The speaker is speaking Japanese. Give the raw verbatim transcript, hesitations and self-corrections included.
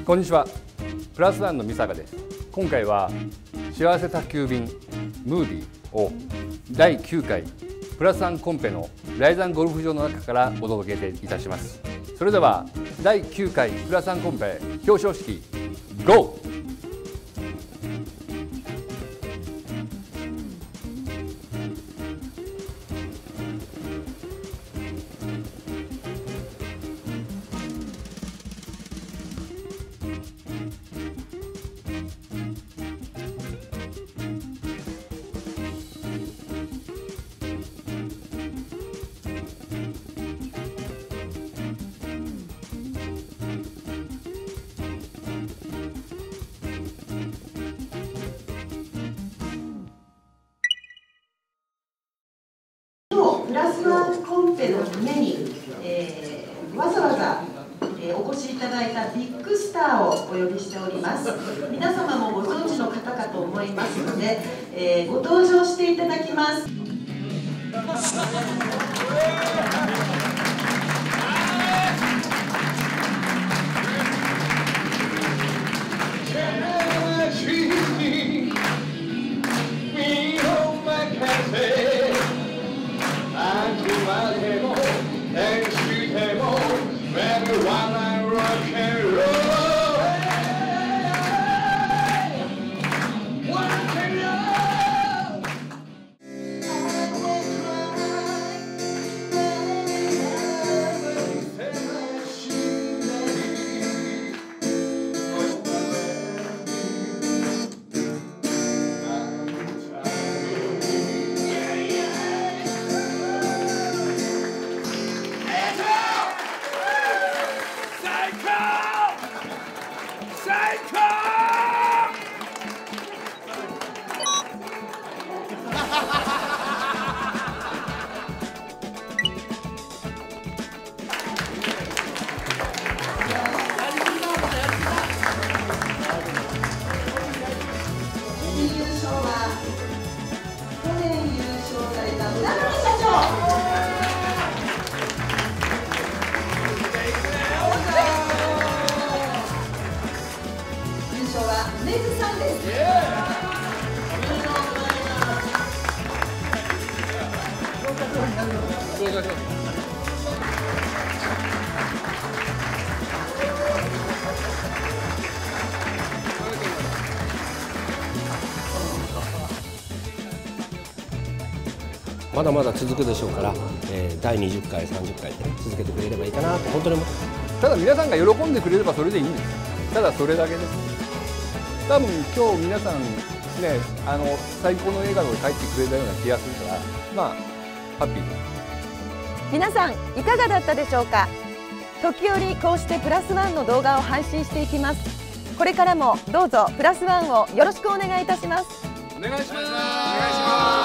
こんにちは。プラスワンの美坂です。今回は幸せ宅急便ムーディーをだいきゅうかいプラスワンコンペのライザンゴルフ場の中からお届けいたします。それではだいきゅうかいプラスワンコンペ表彰式 ゴー。 プラスワンコンペのために、えー、わざわざ、えー、お越しいただいたビッグスターをお呼びしております。皆様もご存知の方かと思いますので、えー、ご登場していただきます。優勝は去年優勝された村上社長。優勝は梅津さんです。おめでとうございます。 まだまだ続くでしょうから、えー、だいにじゅっかい、さんじゅっかいで、ね、続けてくれればいいかなと本当に思ってます。 ただ皆さんが喜んでくれればそれでいいんです。ただそれだけです。多分今日皆さんね、あの最高の笑顔で帰ってくれたような気がするから、まあハッピーです。 皆さんいかがだったでしょうか。時折こうしてプラスワンの動画を配信していきます。これからもどうぞプラスワンをよろしくお願いいたします。 お願いします。お願いします。